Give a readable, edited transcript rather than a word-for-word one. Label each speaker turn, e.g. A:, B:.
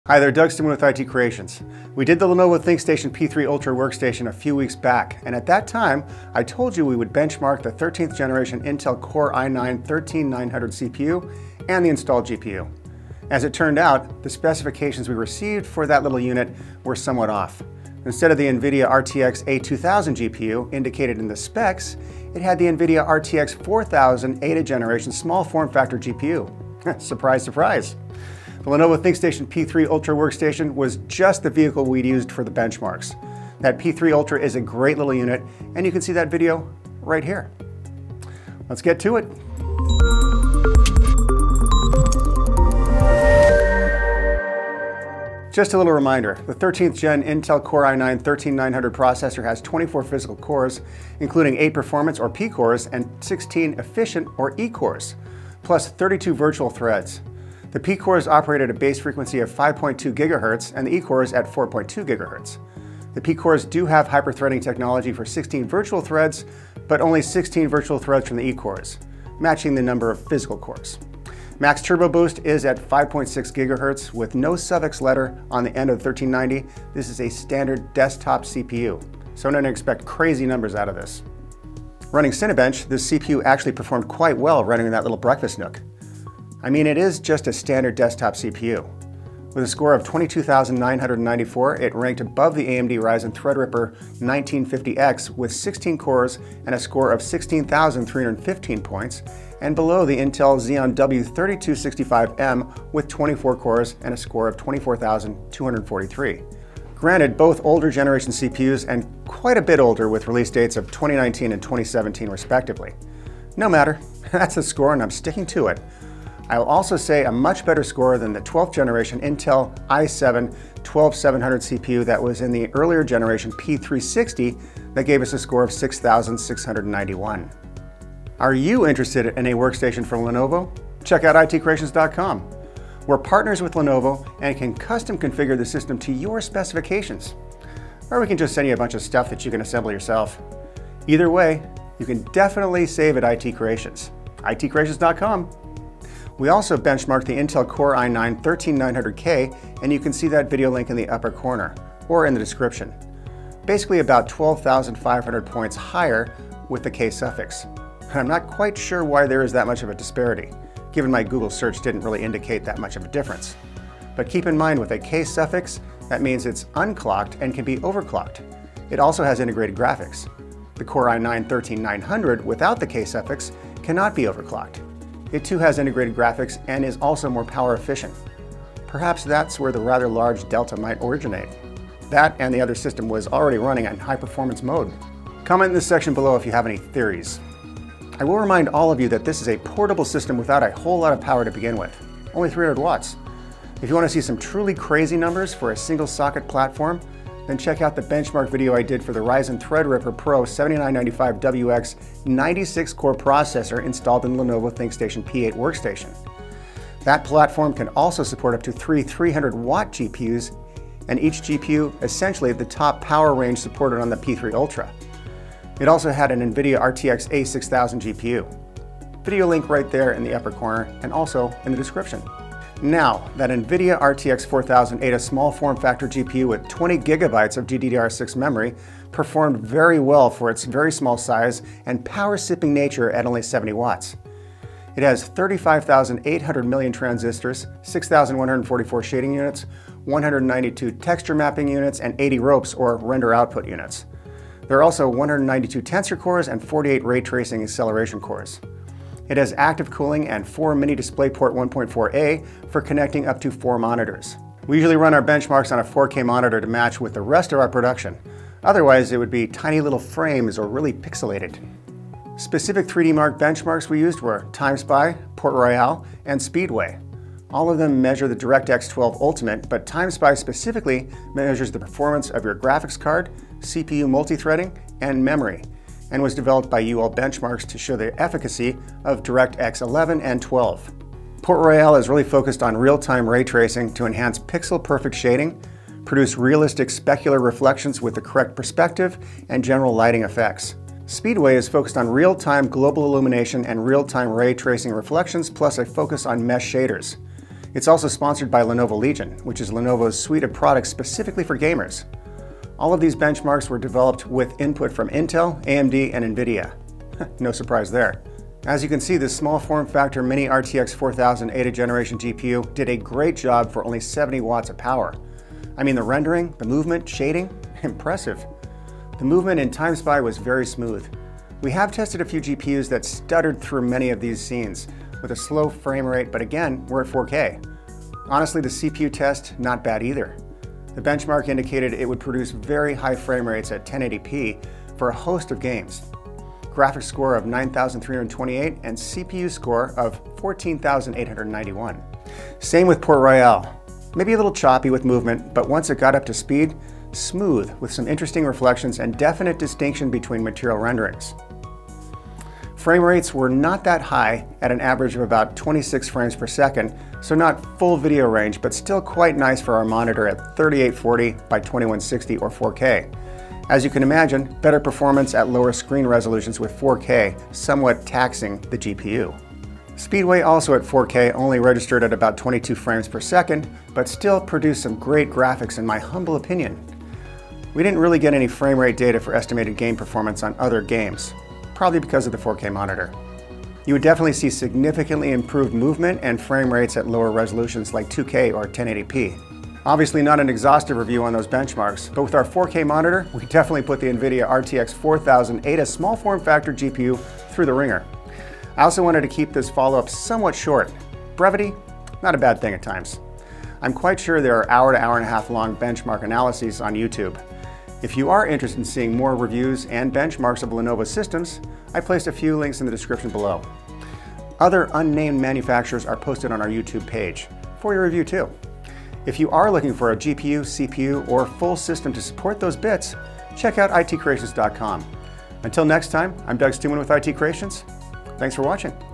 A: Hi there, Doug Stuman with IT Creations. We did the Lenovo ThinkStation P3 Ultra workstation a few weeks back, and at that time, I told you we would benchmark the 13th generation Intel Core i9-13900 CPU and the installed GPU. As it turned out, the specifications we received for that little unit were somewhat off. Instead of the NVIDIA RTX A2000 GPU indicated in the specs, it had the NVIDIA RTX 4000 8th generation small form factor GPU. Surprise, surprise. The Lenovo ThinkStation P3 Ultra workstation was just the vehicle we'd used for the benchmarks. That P3 Ultra is a great little unit, and you can see that video right here. Let's get to it. Just a little reminder, the 13th gen Intel Core i9-13900 processor has 24 physical cores, including 8 performance or P cores and 16 efficient or E cores, plus 32 virtual threads. The P cores operate at a base frequency of 5.2 GHz and the E cores at 4.2 GHz. The P cores do have hyper-threading technology for 16 virtual threads, but only 16 virtual threads from the E cores, matching the number of physical cores. Max Turbo Boost is at 5.6 GHz with no suffix letter on the end of the 1390. This is a standard desktop CPU, so don't expect crazy numbers out of this. Running Cinebench, this CPU actually performed quite well running in that little breakfast nook. I mean, it is just a standard desktop CPU. With a score of 22,994, it ranked above the AMD Ryzen Threadripper 1950X with 16 cores and a score of 16,315 points, and below the Intel Xeon W3265M with 24 cores and a score of 24,243. Granted, both older generation CPUs and quite a bit older with release dates of 2019 and 2017 respectively. No matter, that's the score and I'm sticking to it. I'll also say a much better score than the 12th generation Intel i7-12700 CPU that was in the earlier generation P360 that gave us a score of 6,691. Are you interested in a workstation from Lenovo? Check out itcreations.com. We're partners with Lenovo and can custom configure the system to your specifications. Or we can just send you a bunch of stuff that you can assemble yourself. Either way, you can definitely save at IT Creations. itcreations.com. We also benchmarked the Intel Core i9-13900K, and you can see that video link in the upper corner, or in the description. Basically about 12,500 points higher with the K suffix. And I'm not quite sure why there is that much of a disparity, given my Google search didn't really indicate that much of a difference. But keep in mind with a K suffix, that means it's unclocked and can be overclocked. It also has integrated graphics. The Core i9-13900 without the K suffix cannot be overclocked. It too has integrated graphics and is also more power efficient. Perhaps that's where the rather large delta might originate. That and the other system was already running in high performance mode. Comment in the section below if you have any theories. I will remind all of you that this is a portable system without a whole lot of power to begin with, only 300 watts. If you want to see some truly crazy numbers for a single socket platform, then check out the benchmark video I did for the Ryzen Threadripper Pro 7995WX 96-core processor installed in Lenovo ThinkStation P8 workstation. That platform can also support up to 3 300-watt GPUs, and each GPU essentially the top power range supported on the P3 Ultra. It also had an NVIDIA RTX A2000 GPU. Video link right there in the upper corner and also in the description. Now, that NVIDIA RTX 4000 8th small form factor GPU with 20 GB of GDDR6 memory performed very well for its very small size and power-sipping nature at only 70 watts. It has 35,800 million transistors, 6,144 shading units, 192 texture mapping units, and 80 ropes or render output units. There are also 192 tensor cores and 48 ray tracing acceleration cores. It has active cooling and 4 mini DisplayPort 1.4a for connecting up to 4 monitors. We usually run our benchmarks on a 4K monitor to match with the rest of our production. Otherwise, it would be tiny little frames or really pixelated. Specific 3D Mark benchmarks we used were TimeSpy, Port Royale, and Speedway. All of them measure the DirectX 12 Ultimate, but TimeSpy specifically measures the performance of your graphics card, CPU multithreading, and memory, and was developed by UL Benchmarks to show the efficacy of DirectX 11 and 12. Port Royale is really focused on real-time ray tracing to enhance pixel-perfect shading, produce realistic specular reflections with the correct perspective, and general lighting effects. Speedway is focused on real-time global illumination and real-time ray tracing reflections, plus a focus on mesh shaders. It's also sponsored by Lenovo Legion, which is Lenovo's suite of products specifically for gamers. All of these benchmarks were developed with input from Intel, AMD, and NVIDIA. No surprise there. As you can see, this small form factor mini RTX 4000 8th generation GPU did a great job for only 70 watts of power. I mean, the rendering, the movement, shading, impressive. The movement in Time Spy was very smooth. We have tested a few GPUs that stuttered through many of these scenes with a slow frame rate, but again, we're at 4K. Honestly, the CPU test, not bad either. The benchmark indicated it would produce very high frame rates at 1080p for a host of games. Graphics score of 9,328 and CPU score of 14,891. Same with Port Royale. Maybe a little choppy with movement, but once it got up to speed, smooth with some interesting reflections and definite distinction between material renderings. Frame rates were not that high at an average of about 26 frames per second, so not full video range, but still quite nice for our monitor at 3840 by 2160 or 4K. As you can imagine, better performance at lower screen resolutions with 4K, somewhat taxing the GPU. Speedway also at 4K only registered at about 22 frames per second, but still produced some great graphics in my humble opinion. We didn't really get any frame rate data for estimated game performance on other games, probably because of the 4K monitor. You would definitely see significantly improved movement and frame rates at lower resolutions like 2K or 1080p. Obviously not an exhaustive review on those benchmarks, but with our 4K monitor, we definitely put the NVIDIA RTX 4000 8th small form factor GPU through the ringer. I also wanted to keep this follow-up somewhat short. Brevity, not a bad thing at times. I'm quite sure there are hour to hour and a half long benchmark analyses on YouTube. If you are interested in seeing more reviews and benchmarks of Lenovo systems, I placed a few links in the description below. Other unnamed manufacturers are posted on our YouTube page for your review too. If you are looking for a GPU, CPU, or full system to support those bits, check out itcreations.com. Until next time, I'm Stuman with IT Creations. Thanks for watching.